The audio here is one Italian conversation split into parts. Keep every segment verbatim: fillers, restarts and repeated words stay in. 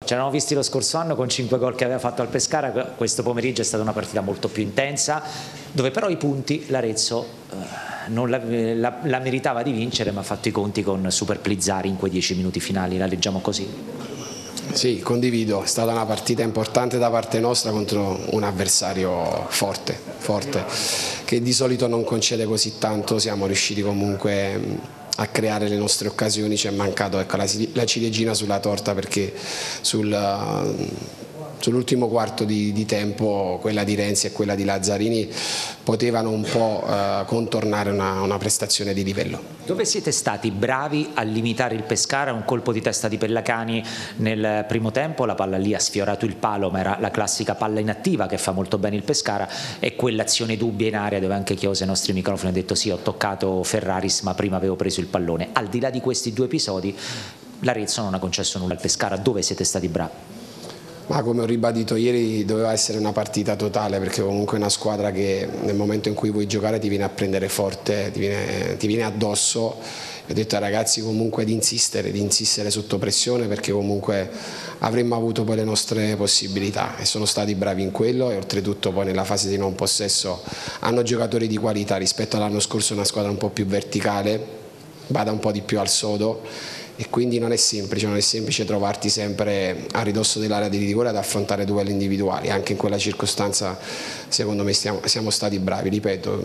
Ci eravamo visti lo scorso anno con cinque gol che aveva fatto al Pescara. Questo pomeriggio è stata una partita molto più intensa, dove però i punti l'Arezzo eh, non la, la, la meritava di vincere, ma ha fatto i conti con Super Plizzari in quei dieci minuti finali. La leggiamo così? Sì, condivido, è stata una partita importante da parte nostra contro un avversario forte, forte, che di solito non concede così tanto. Siamo riusciti comunque a creare le nostre occasioni, ci è mancato ecco, la, la ciliegina sulla torta, perché sul, sull'ultimo quarto di, di tempo quella di Renzi e quella di Lazzarini potevano un po' eh, contornare una, una prestazione di livello. Dove siete stati bravi a limitare il Pescara? Un colpo di testa di Pellacani nel primo tempo, la palla lì ha sfiorato il palo, ma era la classica palla inattiva che fa molto bene il Pescara, e quell'azione dubbia in area dove anche Chiose ai nostri microfoni ha detto sì, ho toccato Ferraris ma prima avevo preso il pallone. Al di là di questi due episodi l'Arezzo non ha concesso nulla al Pescara. Dove siete stati bravi? Ma come ho ribadito ieri, doveva essere una partita totale, perché comunque è una squadra che nel momento in cui vuoi giocare ti viene a prendere forte, ti viene, ti viene addosso. Ho detto ai ragazzi comunque di insistere, di insistere sotto pressione, perché comunque avremmo avuto poi le nostre possibilità, e sono stati bravi in quello, e oltretutto poi nella fase di non possesso hanno giocatori di qualità. Rispetto all'anno scorso è una squadra un po' più verticale, bada un po' di più al sodo, e quindi non è semplice, non è semplice trovarti sempre a ridosso dell'area di rigore ad affrontare duelli individuali. Anche in quella circostanza secondo me stiamo, siamo stati bravi, ripeto,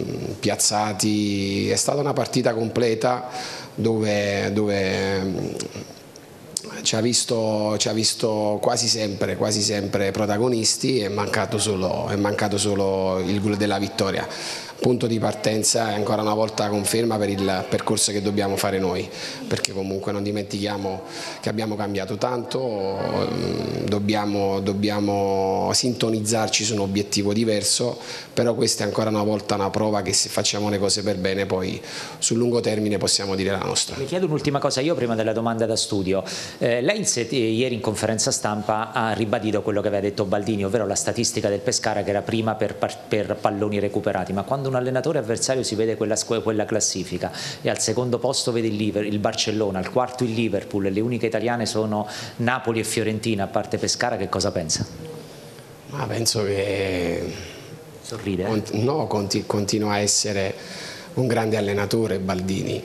piazzati. È stata una partita completa dove, dove ci ha visto, ci ha visto quasi sempre, quasi sempre protagonisti, è mancato solo, è mancato solo il gol della vittoria. Punto di partenza, è ancora una volta conferma per il percorso che dobbiamo fare noi, perché comunque non dimentichiamo che abbiamo cambiato tanto, dobbiamo, dobbiamo sintonizzarci su un obiettivo diverso, però questa è ancora una volta una prova che se facciamo le cose per bene poi sul lungo termine possiamo dire la nostra. Le chiedo un'ultima cosa io prima della domanda da studio. Eh, lei ieri in conferenza stampa ha ribadito quello che aveva detto Baldini, ovvero la statistica del Pescara che era prima per, per palloni recuperati, ma quando un allenatore avversario si vede quella, quella classifica e al secondo posto vede il, Liverpool, il Barcellona, al quarto il Liverpool, le uniche italiane sono Napoli e Fiorentina a parte Pescara, che cosa pensa? Ma penso che sorride? Eh? No, continua a essere un grande allenatore Baldini,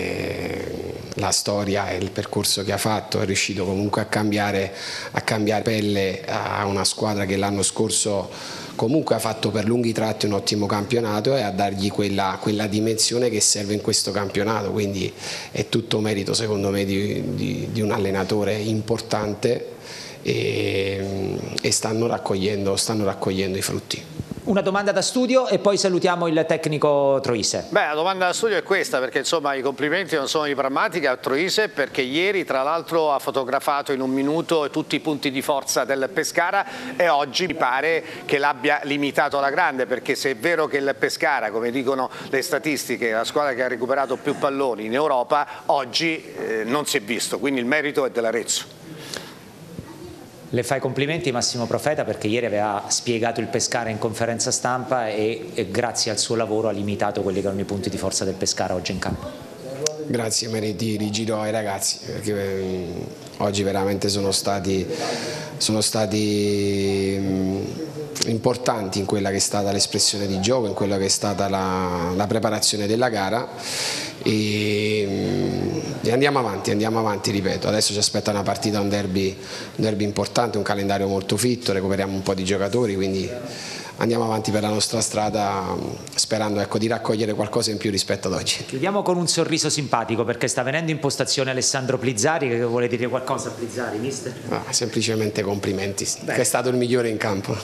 e la storia e il percorso che ha fatto, è riuscito comunque a cambiare, a cambiare pelle a una squadra che l'anno scorso comunque ha fatto per lunghi tratti un ottimo campionato, e a dargli quella, quella dimensione che serve in questo campionato. Quindi è tutto merito secondo me di, di, di un allenatore importante, e, e stanno raccogliendo, stanno raccogliendo i frutti. Una domanda da studio e poi salutiamo il tecnico Troise. Beh, la domanda da studio è questa, perché insomma i complimenti non sono di Prammatica a Troise, perché ieri tra l'altro ha fotografato in un minuto tutti i punti di forza del Pescara, e oggi mi pare che l'abbia limitato alla grande, perché se è vero che il Pescara, come dicono le statistiche, è la squadra che ha recuperato più palloni in Europa, oggi eh, non si è visto, quindi il merito è dell'Arezzo. Le fa i complimenti Massimo Profeta, perché ieri aveva spiegato il Pescara in conferenza stampa e, e grazie al suo lavoro ha limitato quelli che erano i punti di forza del Pescara oggi in campo. Grazie, meriti rigiro ai ragazzi, perché eh, oggi veramente sono stati, sono stati mh, importanti in quella che è stata l'espressione di gioco, in quella che è stata la, la preparazione della gara, e, mh, e andiamo avanti, andiamo avanti, ripeto, adesso ci aspetta una partita, un derby, un derby importante, un calendario molto fitto, recuperiamo un po' di giocatori, quindi andiamo avanti per la nostra strada, sperando ecco, di raccogliere qualcosa in più rispetto ad oggi. Chiudiamo con un sorriso simpatico, perché sta venendo in postazione Alessandro Plizzari. Che vuole dire qualcosa a Plizzari, mister? Ah, semplicemente complimenti, che è stato il migliore in campo.